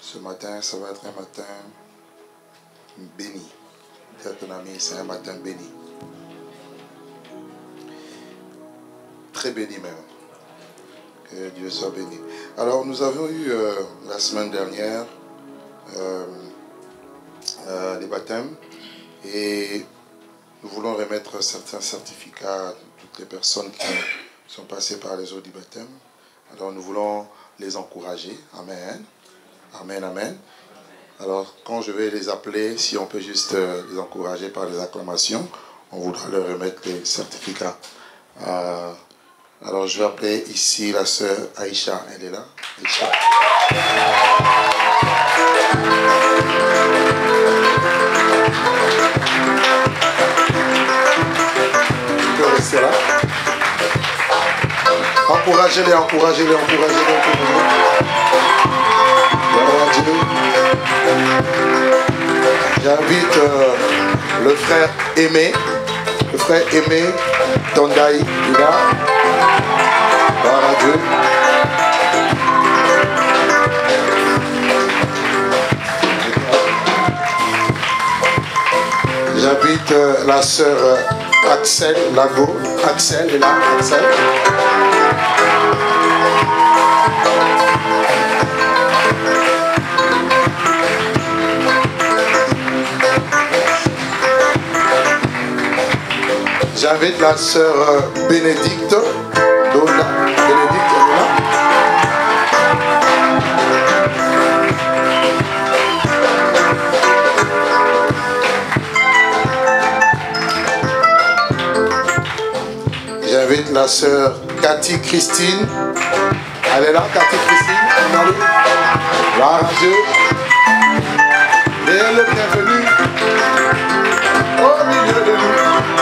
Ce matin, ça va être un matin béni. Dis à ton ami, c'est un matin béni. Très béni même. Que Dieu soit béni. Alors, nous avons eu la semaine dernière les baptêmes et nous voulons remettre certains certificats à toutes les personnes qui sont passées par les eaux du baptême. Alors, nous voulons les encourager. Amen. Amen, amen. Alors, quand je vais les appeler, si on peut juste les encourager par les acclamations, on voudra leur remettre les certificats. Alors, je vais appeler ici la sœur Aïcha. Elle est là. Aïcha. Tu peux rester là. Encouragez-les, encouragez-les, encouragez-les, encouragez-les. J'invite le frère Aimé, Tondaï, il est là. Gloire à Dieu. J'invite la sœur Axel Lago. Axel est là, Axel. J'invite la sœur Bénédicte. Dona. Bénédicte, elle est là. J'invite la sœur Cathy Christine. Elle est là, Cathy Christine. Gloire à Dieu. Et elle est bienvenue au milieu de nous.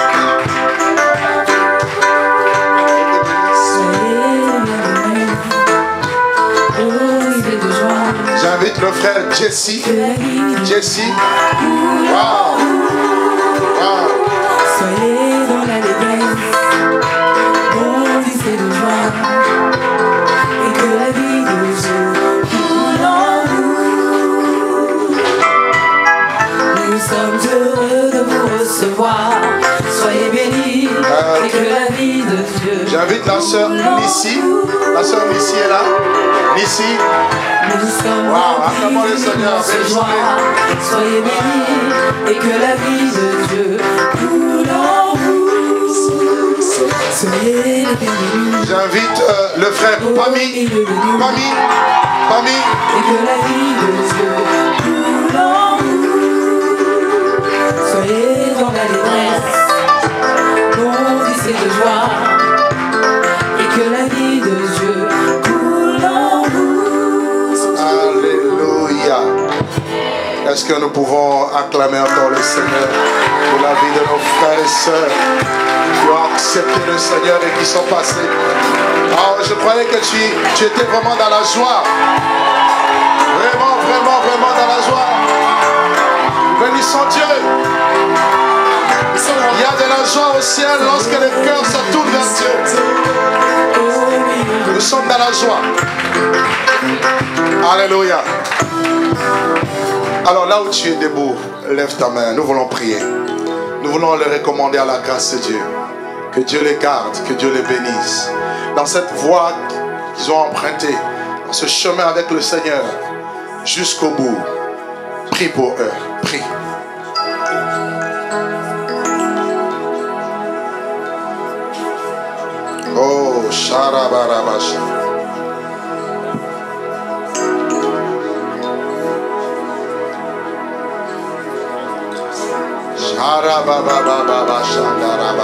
J'invite le frère Jesse. Jesse. Wow. Wow. Soyez dans l'allégresse, bondissez de joie, et que la vie de Dieu coule en vous. Nous sommes heureux de vous recevoir. Soyez bénis, et que la vie de Dieu. J'invite la sœur Nissi. La sœur Nissi est là. Nissi. Wow, acclamons le Seigneur. Soyez bénis, et que la vie de Dieu coule en vous. Soyez les bienvenus. J'invite le frère Pami. Pami. Et que la vie de Dieu coule en vous. Soyez dans l'allégresse, bondissez de joie, et que la vie de Dieu coule en vous. Alléluia. Est-ce que nous pouvons acclamer encore le Seigneur pour la vie de nos frères et sœurs qui ont accepté le Seigneur et qui sont passés? Alors, je croyais que tu étais vraiment dans la joie. Vraiment, vraiment, vraiment dans la joie. Bénissons Dieu. Il y a de la joie au ciel lorsque les cœurs se tournent vers Dieu. Nous sommes dans la joie. Alléluia. Alors là où tu es debout, lève ta main. Nous voulons prier. Nous voulons les recommander à la grâce de Dieu. Que Dieu les garde, que Dieu les bénisse. Dans cette voie qu'ils ont empruntée, dans ce chemin avec le Seigneur, jusqu'au bout. Prie pour eux. Prie. Oh, Sharabarabasha. Sharababababasha.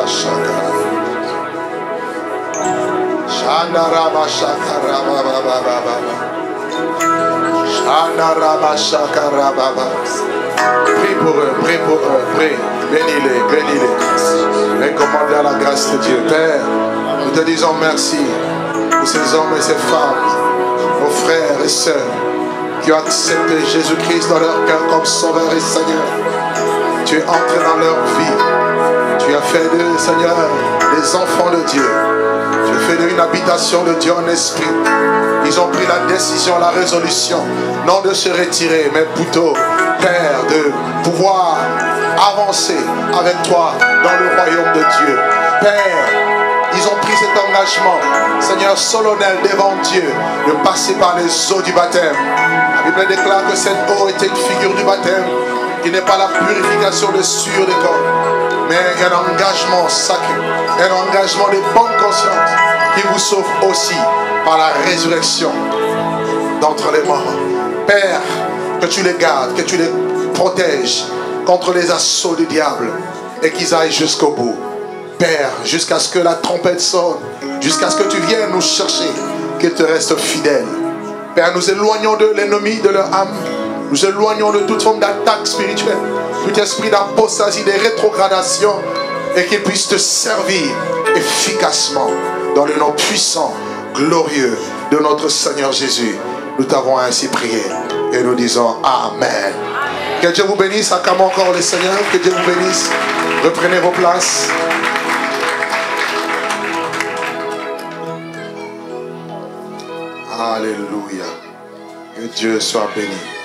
Prie pour eux, prie. Bénis-les, bénis-les. Recommandez à la grâce de Dieu. Père, nous te disons merci pour ces hommes et ces femmes, nos frères et sœurs, qui ont accepté Jésus-Christ dans leur cœur comme Sauveur et Seigneur. Tu es entré dans leur vie. Tu as fait d'eux, Seigneur, des enfants de Dieu. Tu de faire une habitation de Dieu en esprit. Ils ont pris la décision, la résolution, non de se retirer, mais plutôt, Père, de pouvoir avancer avec toi dans le royaume de Dieu. Père, ils ont pris cet engagement, Seigneur, solennel devant Dieu, de passer par les eaux du baptême. La Bible déclare que cette eau était une figure du baptême, qui n'est pas la purification de sueur des corps, mais un engagement sacré, un engagement de bonne conscience qui vous sauve aussi par la résurrection d'entre les morts. Père, que tu les gardes, que tu les protèges contre les assauts du diable et qu'ils aillent jusqu'au bout. Père, jusqu'à ce que la trompette sonne, jusqu'à ce que tu viennes nous chercher, qu'ils te restent fidèles. Père, nous éloignons de l'ennemi de leur âme. Nous éloignons de toute forme d'attaque spirituelle, tout esprit d'apostasie, de rétrogradation, et qu'ils puissent te servir efficacement dans le nom puissant, glorieux de notre Seigneur Jésus. Nous t'avons ainsi prié et nous disons Amen. Que Dieu vous bénisse. Acclamons encore le Seigneur. Que Dieu vous bénisse. Reprenez vos places. Alléluia. Que Dieu soit béni.